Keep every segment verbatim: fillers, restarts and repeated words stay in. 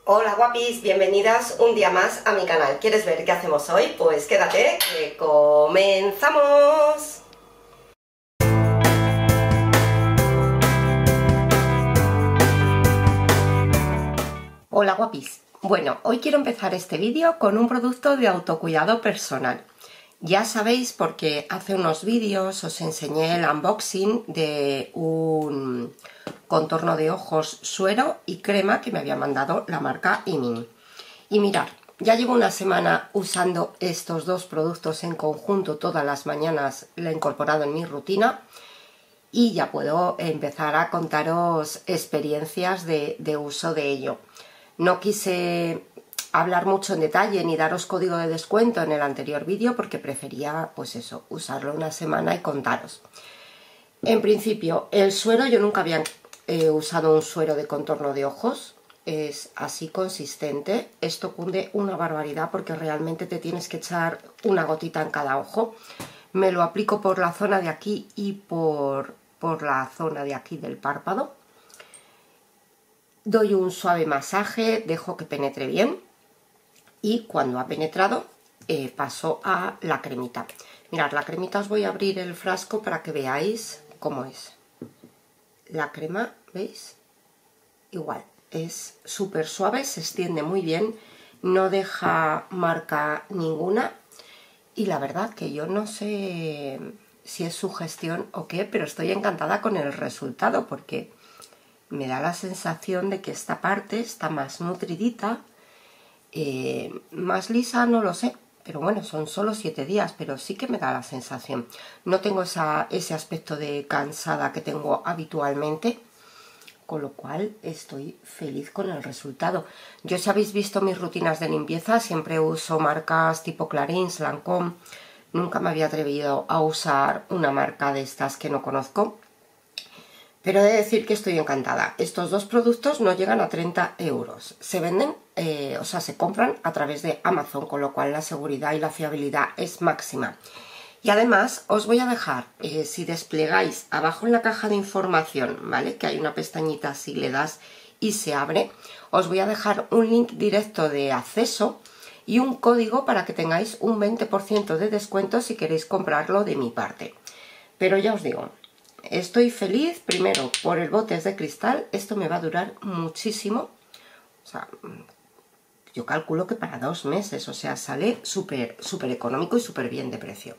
Hola guapis, bienvenidas un día más a mi canal. ¿Quieres ver qué hacemos hoy? Pues quédate, que comenzamos. Hola guapis, bueno, hoy quiero empezar este vídeo con un producto de autocuidado personal. Ya sabéis, porque hace unos vídeos os enseñé el unboxing de un contorno de ojos suero y crema que me había mandado la marca Imin. Y mirad, ya llevo una semana usando estos dos productos en conjunto todas las mañanas, lo he incorporado en mi rutina y ya puedo empezar a contaros experiencias de, de uso de ello. No quise hablar mucho en detalle ni daros código de descuento en el anterior vídeo porque prefería, pues eso, usarlo una semana y contaros. En principio, el suero, yo nunca había eh, usado un suero de contorno de ojos, es así consistente. Esto cunde una barbaridad porque realmente te tienes que echar una gotita en cada ojo. Me lo aplico por la zona de aquí y por, por la zona de aquí del párpado. Doy un suave masaje, dejo que penetre bien. Y cuando ha penetrado, eh, paso a la cremita. Mirad, la cremita os voy a abrir el frasco para que veáis cómo es. La crema, ¿veis? Igual, es súper suave, se extiende muy bien, no deja marca ninguna. Y la verdad que yo no sé si es sugestión o qué, pero estoy encantada con el resultado porque me da la sensación de que esta parte está más nutridita. Eh, más lisa no lo sé, pero bueno, son solo siete días, pero sí que me da la sensación. No tengo esa, ese aspecto de cansada que tengo habitualmente, con lo cual estoy feliz con el resultado. Yo, si habéis visto mis rutinas de limpieza, siempre uso marcas tipo Clarins, Lancôme. Nunca me había atrevido a usar una marca de estas que no conozco. Pero he de decir que estoy encantada. Estos dos productos no llegan a treinta euros. Se venden, eh, o sea, se compran a través de Amazon, con lo cual la seguridad y la fiabilidad es máxima. Y además os voy a dejar, eh, si desplegáis abajo en la caja de información, ¿vale? Que hay una pestañita, si le das y se abre, os voy a dejar un link directo de acceso y un código para que tengáis un veinte por ciento de descuento si queréis comprarlo de mi parte. Pero ya os digo, estoy feliz, primero, por el bote es de cristal, esto me va a durar muchísimo, o sea, yo calculo que para dos meses, o sea, sale súper, súper económico y súper bien de precio.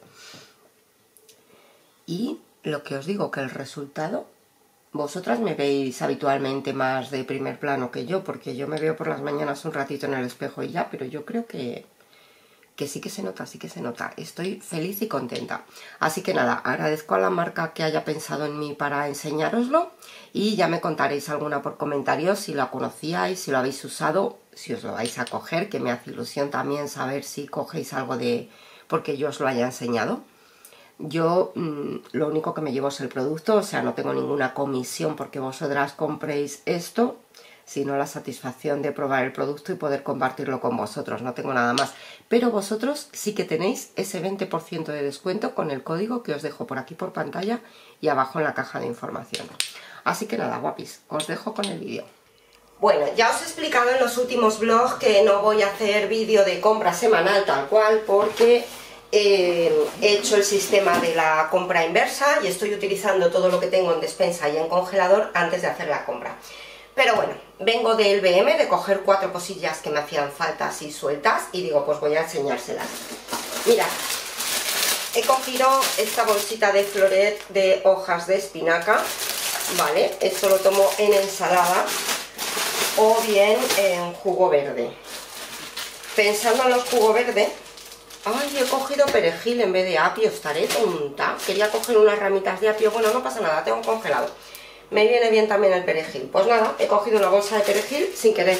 Y lo que os digo, que el resultado, vosotras me veis habitualmente más de primer plano que yo, porque yo me veo por las mañanas un ratito en el espejo y ya, pero yo creo que... que sí que se nota, sí que se nota. Estoy feliz y contenta. Así que nada, agradezco a la marca que haya pensado en mí para enseñároslo y ya me contaréis alguna por comentarios si lo conocíais, si lo habéis usado, si os lo vais a coger, que me hace ilusión también saber si cogéis algo de... porque yo os lo haya enseñado. Yo mmm, lo único que me llevo es el producto, o sea, no tengo ninguna comisión porque vosotras compréis esto, sino la satisfacción de probar el producto y poder compartirlo con vosotros, no tengo nada más. Pero vosotros sí que tenéis ese veinte por ciento de descuento con el código que os dejo por aquí por pantalla y abajo en la caja de información. Así que nada, guapis, os dejo con el vídeo. Bueno, ya os he explicado en los últimos vlogs que no voy a hacer vídeo de compra semanal tal cual porque eh, he hecho el sistema de la compra inversa y estoy utilizando todo lo que tengo en despensa y en congelador antes de hacer la compra. Pero bueno, vengo del B M de coger cuatro cosillas que me hacían falta así sueltas y digo, pues voy a enseñárselas. Mirad, he cogido esta bolsita de floret de hojas de espinaca, ¿vale? Esto lo tomo en ensalada o bien en jugo verde. Pensando en los jugos verdes, ay, he cogido perejil en vez de apio, estaré tonta. Quería coger unas ramitas de apio, bueno, no pasa nada, tengo congelado. Me viene bien también el perejil. Pues nada, he cogido una bolsa de perejil sin querer.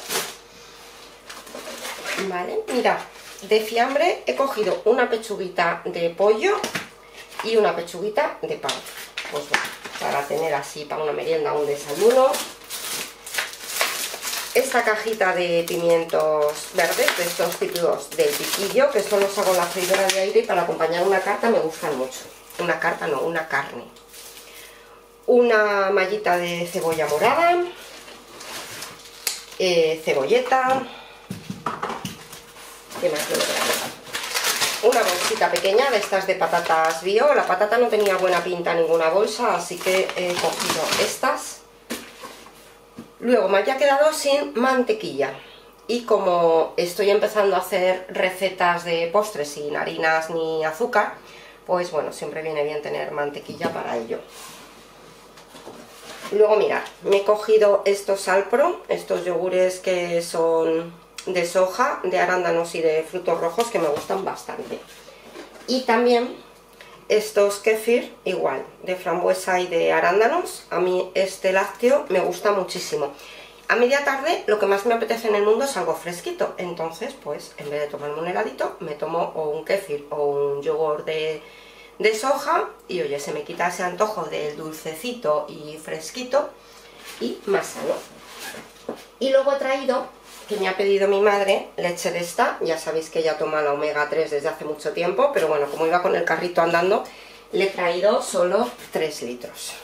Vale, mirad, de fiambre he cogido una pechuguita de pollo y una pechuguita de pan. Pues bueno, para tener así para una merienda o un desayuno. Esta cajita de pimientos verdes, de estos típicos del piquillo, que estos los hago en la freidora de aire y para acompañar una carta me gustan mucho. Una carta no, una carne. Una mallita de cebolla morada, eh, cebolleta, ¿qué más le traer? Una bolsita pequeña de estas de patatas bio. La patata no tenía buena pinta en ninguna bolsa, así que he cogido estas. Luego me había quedado sin mantequilla. Y como estoy empezando a hacer recetas de postres sin harinas ni azúcar, pues bueno, siempre viene bien tener mantequilla para ello. Luego mirad, me he cogido estos Alpro, estos yogures que son de soja, de arándanos y de frutos rojos, que me gustan bastante. Y también estos kéfir, igual, de frambuesa y de arándanos. A mí este lácteo me gusta muchísimo. A media tarde lo que más me apetece en el mundo es algo fresquito, entonces pues en vez de tomarme un heladito me tomo o un kéfir o un yogur de, de soja y oye, se me quita ese antojo del dulcecito y fresquito y más sano. Y luego he traído, que me ha pedido mi madre, leche de esta. Ya sabéis que ella toma la omega tres desde hace mucho tiempo, pero bueno, como iba con el carrito andando, le he traído solo tres litros.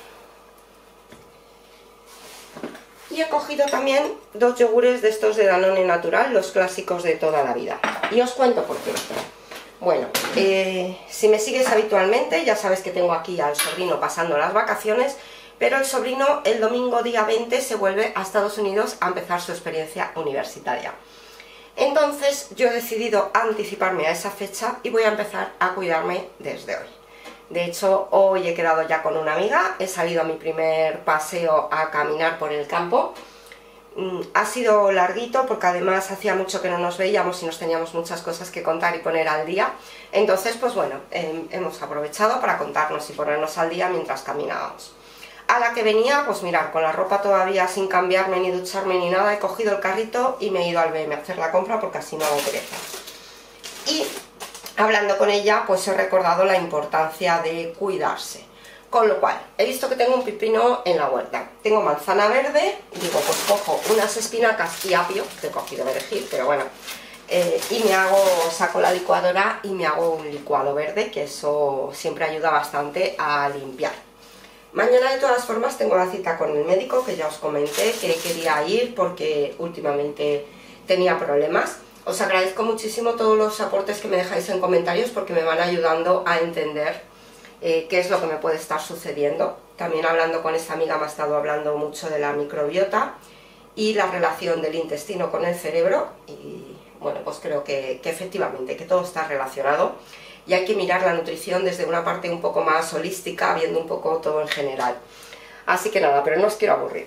Y he cogido también dos yogures de estos de Danone Natural, los clásicos de toda la vida. Y os cuento por qué. Bueno, eh, si me sigues habitualmente, ya sabes que tengo aquí al sobrino pasando las vacaciones, pero el sobrino el domingo día veinte se vuelve a Estados Unidos a empezar su experiencia universitaria. Entonces yo he decidido anticiparme a esa fecha y voy a empezar a cuidarme desde hoy. De hecho, hoy he quedado ya con una amiga, he salido a mi primer paseo a caminar por el campo. Ha sido larguito porque además hacía mucho que no nos veíamos y nos teníamos muchas cosas que contar y poner al día. Entonces, pues bueno, eh, hemos aprovechado para contarnos y ponernos al día mientras caminábamos. A la que venía, pues mirad, con la ropa todavía sin cambiarme ni ducharme ni nada, he cogido el carrito y me he ido al B M a hacer la compra porque así no hago pereza. Y hablando con ella, pues he recordado la importancia de cuidarse. Con lo cual, he visto que tengo un pepino en la huerta. Tengo manzana verde, digo, pues cojo unas espinacas y apio, que he cogido perejil, pero bueno, eh, y me hago, saco la licuadora y me hago un licuado verde, que eso siempre ayuda bastante a limpiar. Mañana de todas formas tengo la cita con el médico, que ya os comenté que quería ir porque últimamente tenía problemas. Os agradezco muchísimo todos los aportes que me dejáis en comentarios porque me van ayudando a entender eh, qué es lo que me puede estar sucediendo. También hablando con esta amiga me ha estado hablando mucho de la microbiota y la relación del intestino con el cerebro y bueno, pues creo que, que efectivamente que todo está relacionado. Y hay que mirar la nutrición desde una parte un poco más holística, viendo un poco todo en general. Así que nada, pero no os quiero aburrir.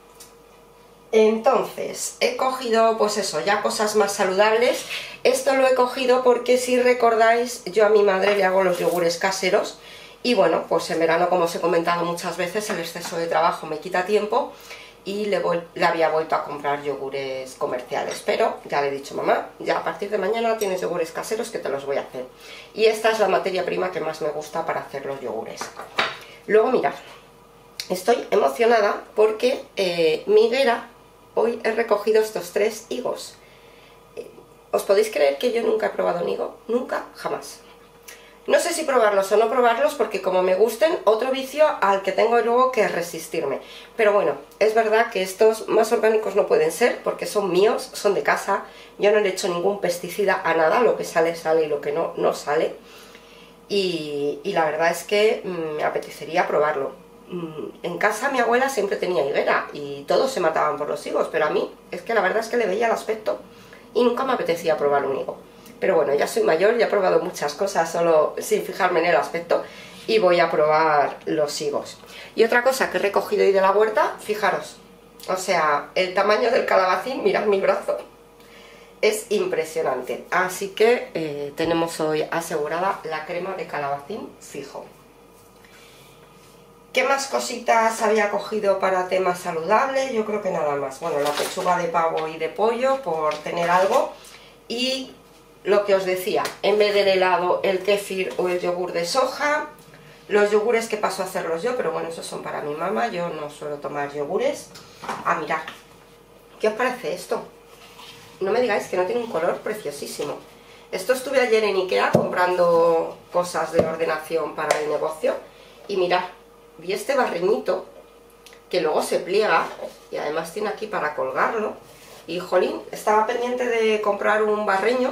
Entonces, he cogido, pues eso, ya cosas más saludables. Esto lo he cogido porque, si recordáis, yo a mi madre le hago los yogures caseros. Y bueno, pues en verano, como os he comentado muchas veces, el exceso de trabajo me quita tiempo. Y le, voy, le había vuelto a comprar yogures comerciales, pero ya le he dicho, mamá, ya a partir de mañana tienes yogures caseros que te los voy a hacer. Y esta es la materia prima que más me gusta para hacer los yogures. Luego mirad, estoy emocionada porque eh, mi higuera, hoy he recogido estos tres higos. Eh, ¿Os podéis creer que yo nunca he probado un higo? Nunca, jamás. No sé si probarlos o no probarlos porque como me gusten, otro vicio al que tengo luego que resistirme. Pero bueno, es verdad que estos más orgánicos no pueden ser porque son míos, son de casa. Yo no le he hecho ningún pesticida a nada, lo que sale sale y lo que no, no sale. Y, y la verdad es que mmm, me apetecería probarlo. Mm, en casa mi abuela siempre tenía higuera y todos se mataban por los higos, pero a mí es que la verdad es que le veía el aspecto y nunca me apetecía probar un higo. Pero bueno, ya soy mayor, ya he probado muchas cosas solo sin fijarme en el aspecto y voy a probar los higos. Y otra cosa que he recogido hoy de la huerta, fijaros, o sea, el tamaño del calabacín, mirad mi brazo, es impresionante. Así que eh, tenemos hoy asegurada la crema de calabacín fijo. ¿Qué más cositas había cogido para temas saludables? Yo creo que nada más. Bueno, la pechuga de pavo y de pollo por tener algo y... lo que os decía, en vez del helado, el kéfir o el yogur de soja, los yogures que paso a hacerlos yo, pero bueno, esos son para mi mamá, yo no suelo tomar yogures. Ah, mirad, ¿qué os parece esto? No me digáis que no tiene un color preciosísimo. Esto estuve ayer en Ikea comprando cosas de ordenación para el negocio y mirad, vi este barreñito que luego se pliega y además tiene aquí para colgarlo. Y jolín, estaba pendiente de comprar un barreño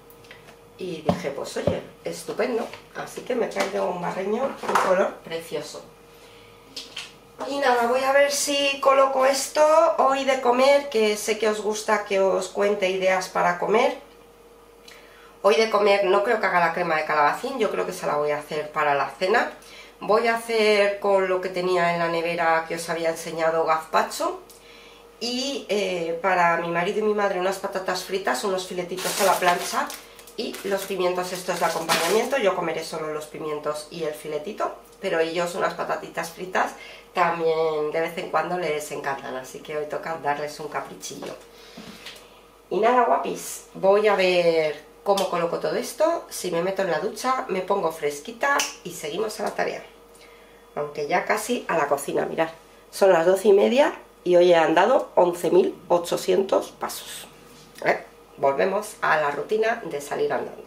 y dije, pues oye, estupendo. Así que me traigo un barreño de color precioso. Y nada, voy a ver si coloco esto hoy de comer, que sé que os gusta que os cuente ideas para comer. Hoy de comer no creo que haga la crema de calabacín, yo creo que se la voy a hacer para la cena. Voy a hacer con lo que tenía en la nevera que os había enseñado gazpacho. Y eh, para mi marido y mi madre unas patatas fritas, unos filetitos a la plancha y los pimientos estos de acompañamiento. Yo comeré solo los pimientos y el filetito, pero ellos unas patatitas fritas también de vez en cuando les encantan, así que hoy toca darles un caprichillo. Y nada, guapis, voy a ver cómo coloco todo esto. Si me meto en la ducha, me pongo fresquita y seguimos a la tarea. Aunque ya casi a la cocina, mirad, son las doce y media y hoy he andado once mil ochocientos pasos. ¿Eh? Volvemos a la rutina de salir andando.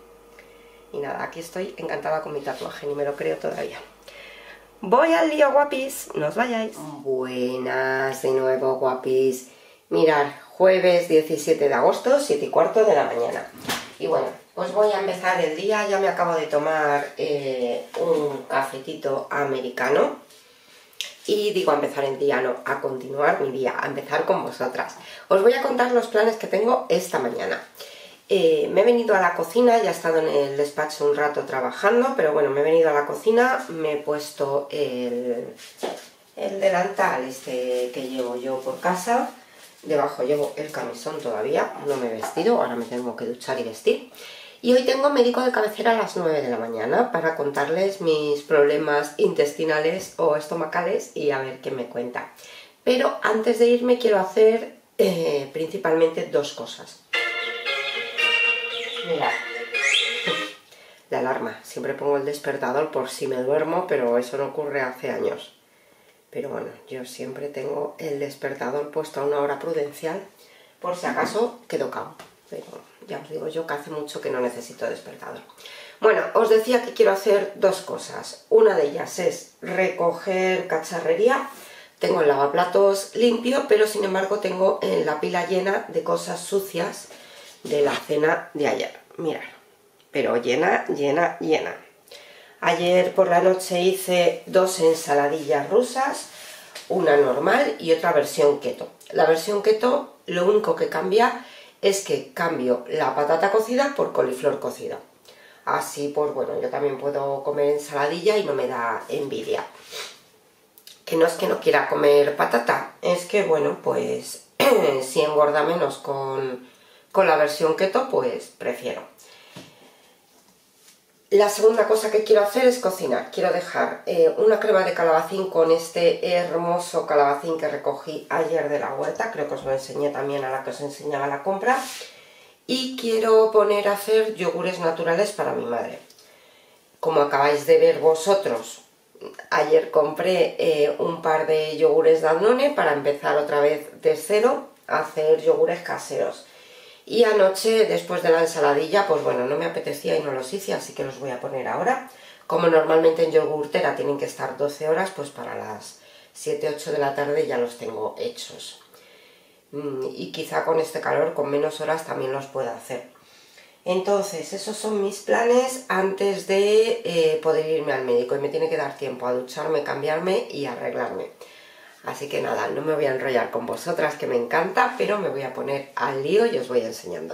Y nada, aquí estoy encantada con mi tatuaje, ni me lo creo todavía. Voy al lío, guapis, no os vayáis. Buenas de nuevo, guapis. Mirad, jueves diecisiete de agosto, siete y cuarto de la mañana. Y bueno, pues voy a empezar el día. Ya me acabo de tomar eh, un cafetito americano. Y digo a empezar el día, no, a continuar mi día, a empezar con vosotras. Os voy a contar los planes que tengo esta mañana. Eh, me he venido a la cocina, ya he estado en el despacho un rato trabajando, pero bueno, me he venido a la cocina, me he puesto el, el delantal este que llevo yo por casa. Debajo llevo el camisón todavía, no me he vestido, ahora me tengo que duchar y vestir. Y hoy tengo médico de cabecera a las nueve de la mañana para contarles mis problemas intestinales o estomacales y a ver qué me cuenta. Pero antes de irme quiero hacer eh, principalmente dos cosas. Mirad, la alarma, siempre pongo el despertador por si me duermo, pero eso no ocurre hace años. Pero bueno, yo siempre tengo el despertador puesto a una hora prudencial por si acaso quedo cao. Pero ya os digo yo que hace mucho que no necesito despertador. Bueno, os decía que quiero hacer dos cosas. Una de ellas es recoger cacharrería. Tengo el lavaplatos limpio, pero sin embargo tengo en la pila llena de cosas sucias de la cena de ayer. Mirad, pero llena, llena, llena. Ayer por la noche hice dos ensaladillas rusas, una normal y otra versión keto. La versión keto lo único que cambia es que cambio la patata cocida por coliflor cocida. Así pues bueno, yo también puedo comer ensaladilla y no me da envidia. Que no es que no quiera comer patata, es que bueno, pues si engorda menos con, con la versión keto, pues prefiero. La segunda cosa que quiero hacer es cocinar. Quiero dejar eh, una crema de calabacín con este hermoso calabacín que recogí ayer de la huerta. Creo que os lo enseñé también a la que os enseñaba la compra. Y quiero poner a hacer yogures naturales para mi madre. Como acabáis de ver vosotros, ayer compré eh, un par de yogures Danone para empezar otra vez de cero a hacer yogures caseros. Y anoche, después de la ensaladilla, pues bueno, no me apetecía y no los hice, así que los voy a poner ahora. Como normalmente en yogurtera tienen que estar doce horas, pues para las siete ocho de la tarde ya los tengo hechos. Y quizá con este calor, con menos horas, también los pueda hacer. Entonces, esos son mis planes antes de eh, poder irme al médico. Y me tiene que dar tiempo a ducharme, cambiarme y arreglarme. Así que nada, no me voy a enrollar con vosotras, que me encanta, pero me voy a poner al lío y os voy enseñando.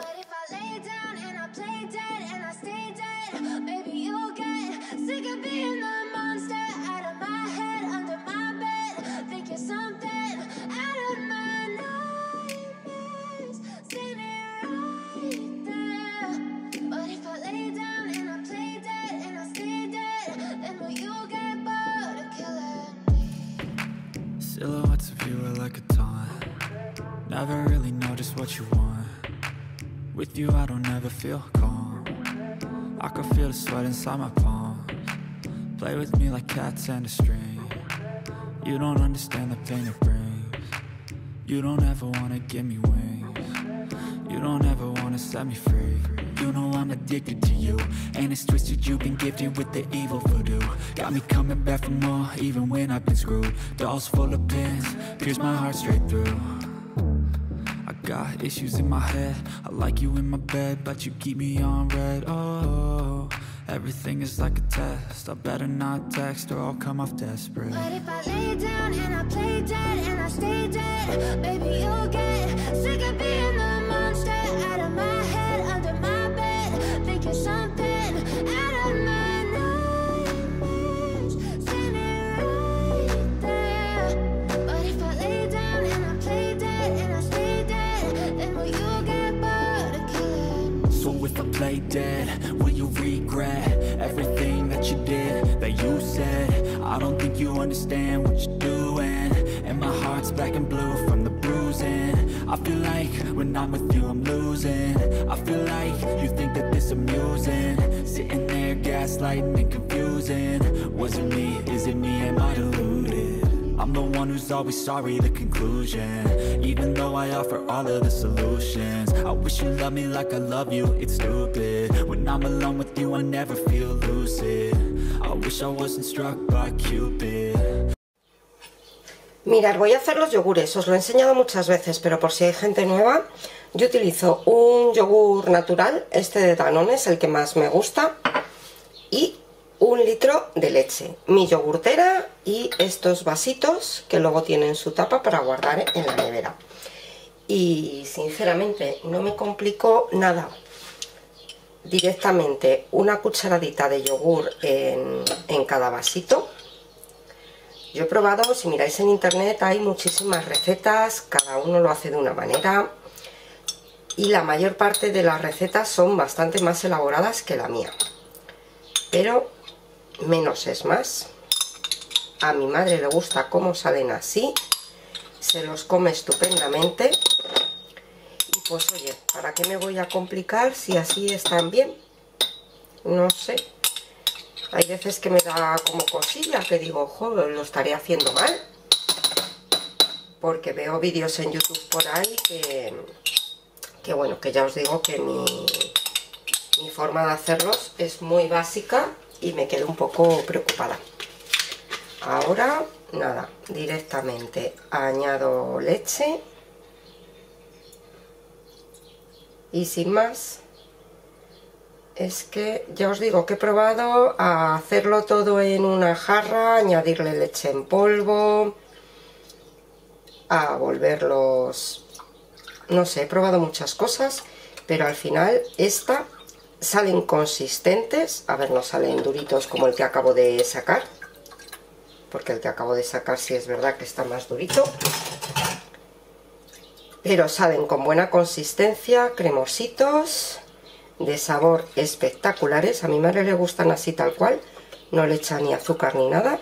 Silhouettes of you are like a taunt. Never really know just what you want. With you I don't ever feel calm. I can feel the sweat inside my palms. Play with me like cats and a string. You don't understand the pain it brings. You don't ever wanna give me wings. You don't ever wanna set me free. You know I'm addicted to you, and it's twisted, you've been gifted with the evil voodoo. Got me coming back for more, even when I've been screwed. Dolls full of pins, pierce my heart straight through. I Got issues in my head, I like you in my bed, but you keep me on red. Oh, everything is like a test, I better not text or I'll come off desperate. But if I lay down and I play dead and I stay dead, baby, you'll get sick of being the monster out of my head, under my bed, thinking something out of my nightmares, standing right there. But if I lay down and I play dead and I stay dead, then will you get bored of killing? So if I play dead, will you regret everything that you did, that you said? I don't think you understand what you're doing, and my heart's black and blue from the bruising. I feel like when I'm with you I'm losing. I feel like you think that this amusing, sitting there gaslighting and confusing. Was it me? Is it me? Am I deluded? I'm the one who's always sorry, the conclusion, even though I offer all of the solutions. I wish you loved me like I love you, it's stupid. When I'm alone with you I never feel lucid. I wish I wasn't struck by Cupid. Mirad, voy a hacer los yogures, os lo he enseñado muchas veces, pero por si hay gente nueva, yo utilizo un yogur natural, este de Danone es el que más me gusta, y un litro de leche, mi yogurtera y estos vasitos que luego tienen su tapa para guardar en la nevera. Y sinceramente no me complicó nada. Directamente una cucharadita de yogur en, en cada vasito. Yo he probado, si miráis en internet hay muchísimas recetas, cada uno lo hace de una manera y la mayor parte de las recetas son bastante más elaboradas que la mía, pero menos es más. A mi madre le gusta cómo salen así, se los come estupendamente y pues oye, ¿para qué me voy a complicar si así están bien? No sé. Hay veces que me da como cosilla, que digo, joder, lo estaré haciendo mal. Porque veo vídeos en YouTube por ahí que, que bueno, que ya os digo que mi, mi forma de hacerlos es muy básica y me quedo un poco preocupada. Ahora, nada, directamente añado leche. Y sin más... Es que ya os digo que he probado a hacerlo todo en una jarra, añadirle leche en polvo, a volverlos... No sé, he probado muchas cosas, pero al final esta salen consistentes. A ver, no salen duritos como el que acabo de sacar, porque el que acabo de sacar sí es verdad que está más durito. Pero salen con buena consistencia, cremositos, de sabor espectaculares. A mi madre le gustan así tal cual, no le echa ni azúcar ni nada.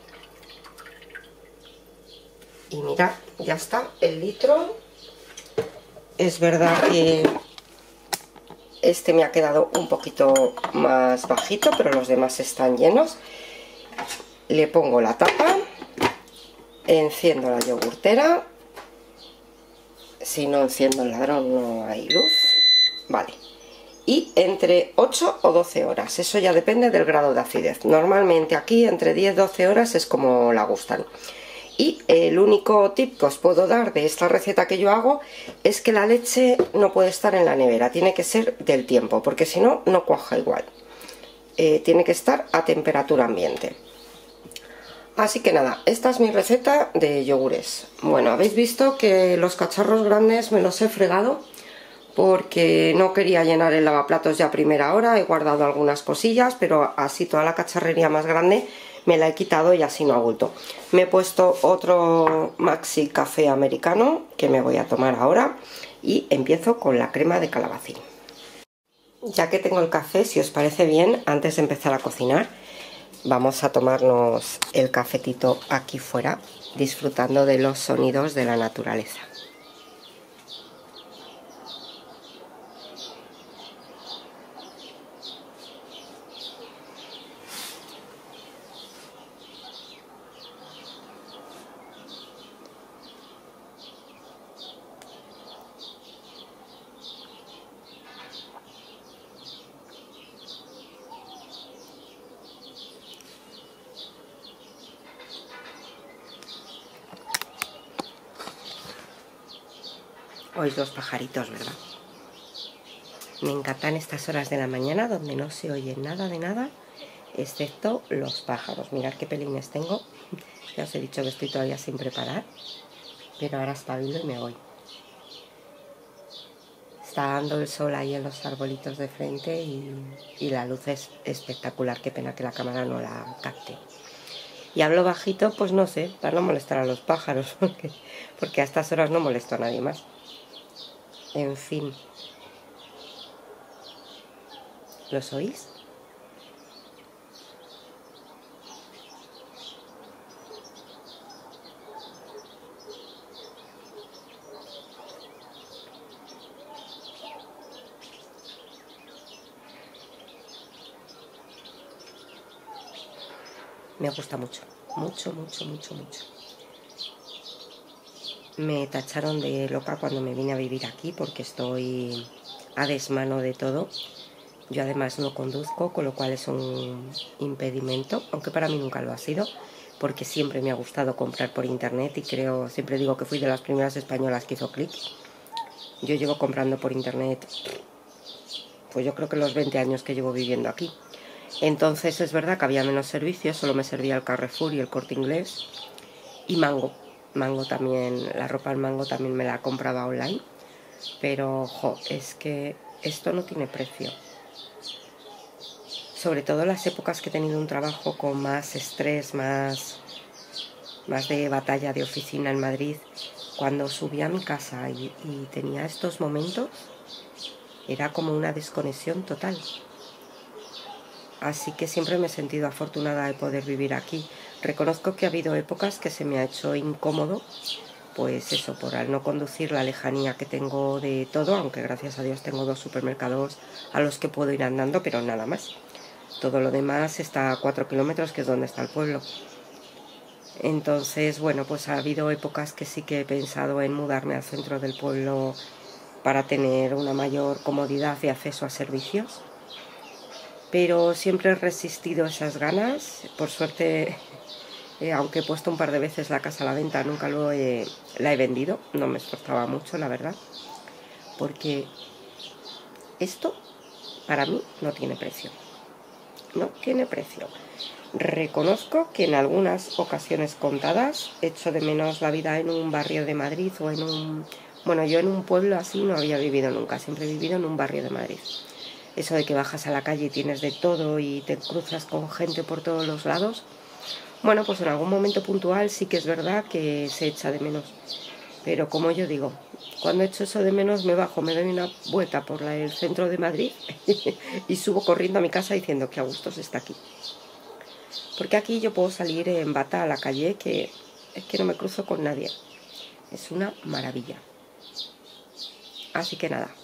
Y mirad, ya está el litro. Es verdad que este me ha quedado un poquito más bajito, pero los demás están llenos. Le pongo la tapa, enciendo la yogurtera. Si no enciendo el ladrón no hay luz. Vale. Y entre ocho o doce horas, eso ya depende del grado de acidez. Normalmente aquí entre diez y doce horas es como la gustan. Y el único tip que os puedo dar de esta receta que yo hago es que la leche no puede estar en la nevera, tiene que ser del tiempo, porque si no, no cuaja igual. Eh, tiene que estar a temperatura ambiente. Así que nada, esta es mi receta de yogures. Bueno, habéis visto que los cacharros grandes me los he fregado porque no quería llenar el lavaplatos ya a primera hora. He guardado algunas cosillas, pero así toda la cacharrería más grande me la he quitado y así no ha vuelto. Me he puesto otro Maxi café americano que me voy a tomar ahora y empiezo con la crema de calabacín. Ya que tengo el café, si os parece bien, antes de empezar a cocinar, vamos a tomarnos el cafetito aquí fuera, disfrutando de los sonidos de la naturaleza. Oís los pajaritos, ¿verdad? Me encantan estas horas de la mañana donde no se oye nada de nada, excepto los pájaros. Mirad qué pelines tengo. Ya os he dicho que estoy todavía sin preparar, pero ahora espabilo y me voy. Está dando el sol ahí en los arbolitos de frente y, y la luz es espectacular. Qué pena que la cámara no la capte. Y hablo bajito, pues no sé, para no molestar a los pájaros, porque, porque a estas horas no molesto a nadie más. En fin. ¿Los oís? Me gusta mucho, mucho, mucho, mucho, mucho. Me tacharon de loca cuando me vine a vivir aquí porque estoy a desmano de todo. Yo además no conduzco, con lo cual es un impedimento, aunque para mí nunca lo ha sido, porque siempre me ha gustado comprar por internet y creo, siempre digo que fui de las primeras españolas que hizo clic. Yo llevo comprando por internet, pues yo creo que los veinte años que llevo viviendo aquí. Entonces es verdad que había menos servicios, solo me servía el Carrefour y el Corte Inglés y Mango. Mango también, la ropa al Mango también me la compraba online, pero jo, es que esto no tiene precio. Sobre todo en las épocas que he tenido un trabajo con más estrés, más, más de batalla de oficina en Madrid, cuando subí a mi casa y, y tenía estos momentos, era como una desconexión total. Así que siempre me he sentido afortunada de poder vivir aquí. Reconozco que ha habido épocas que se me ha hecho incómodo, pues eso, por al no conducir, la lejanía que tengo de todo, aunque gracias a Dios tengo dos supermercados a los que puedo ir andando, pero nada más. Todo lo demás está a cuatro kilómetros, que es donde está el pueblo. Entonces, bueno, pues ha habido épocas que sí que he pensado en mudarme al centro del pueblo para tener una mayor comodidad de acceso a servicios. Pero siempre he resistido esas ganas. Por suerte, eh, aunque he puesto un par de veces la casa a la venta, nunca lo he, la he vendido. No me esforzaba mucho, la verdad. Porque esto, para mí, no tiene precio. No tiene precio. Reconozco que en algunas ocasiones contadas echo de menos la vida en un barrio de Madrid o en un... Bueno, yo en un pueblo así no había vivido nunca. Siempre he vivido en un barrio de Madrid. Eso de que bajas a la calle y tienes de todo y te cruzas con gente por todos los lados. Bueno, pues en algún momento puntual sí que es verdad que se echa de menos. Pero como yo digo, cuando echo eso de menos me bajo, me doy una vuelta por la, el centro de Madrid y subo corriendo a mi casa diciendo que a gusto se está aquí. Porque aquí yo puedo salir en bata a la calle, que es que no me cruzo con nadie. Es una maravilla. Así que nada.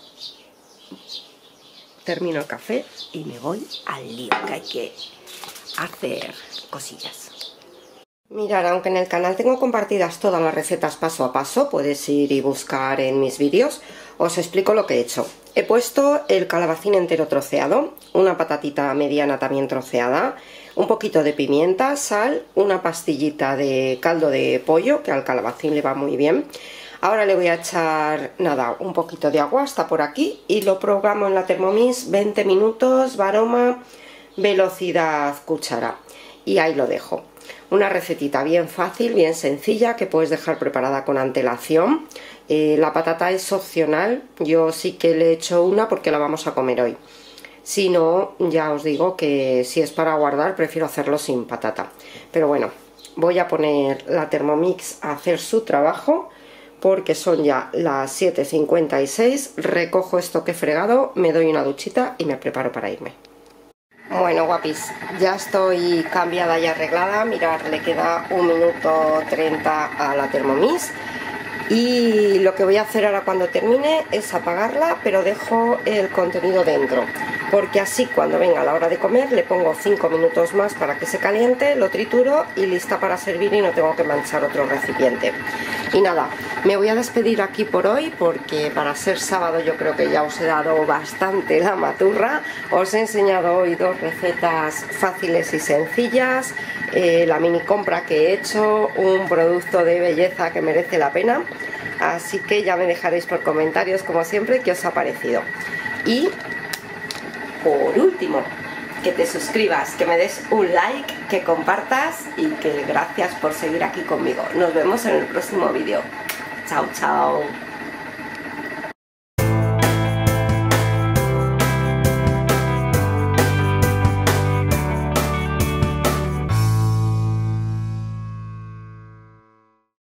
Termino el café y me voy al lío, que hay que hacer cosillas. Mirad, aunque en el canal tengo compartidas todas las recetas paso a paso, puedes ir y buscar en mis vídeos, os explico lo que he hecho. He puesto el calabacín entero troceado, una patatita mediana también troceada, un poquito de pimienta, sal, una pastillita de caldo de pollo, que al calabacín le va muy bien. Ahora le voy a echar, nada, un poquito de agua hasta por aquí y lo programo en la Thermomix veinte minutos, aroma, velocidad cuchara. Y ahí lo dejo. Una recetita bien fácil, bien sencilla, que puedes dejar preparada con antelación. Eh, la patata es opcional, yo sí que le he hecho una porque la vamos a comer hoy. Si no, ya os digo que si es para guardar, prefiero hacerlo sin patata. Pero bueno, voy a poner la Thermomix a hacer su trabajo, porque son ya las siete cincuenta y seis, recojo esto que he fregado, me doy una duchita y me preparo para irme. Bueno, guapis, ya estoy cambiada y arreglada. Mirad, le queda un minuto treinta a la Thermomix. Y lo que voy a hacer ahora cuando termine es apagarla, pero dejo el contenido dentro, porque así cuando venga la hora de comer le pongo cinco minutos más para que se caliente, lo trituro y lista para servir y no tengo que manchar otro recipiente. Y nada, me voy a despedir aquí por hoy, porque para ser sábado yo creo que ya os he dado bastante la maturra. Os he enseñado hoy dos recetas fáciles y sencillas, eh, la mini compra que he hecho, un producto de belleza que merece la pena. Así que ya me dejaréis por comentarios, como siempre, qué os ha parecido. Y por último, que te suscribas, que me des un like, que compartas y que gracias por seguir aquí conmigo. Nos vemos en el próximo vídeo. Chao, chao.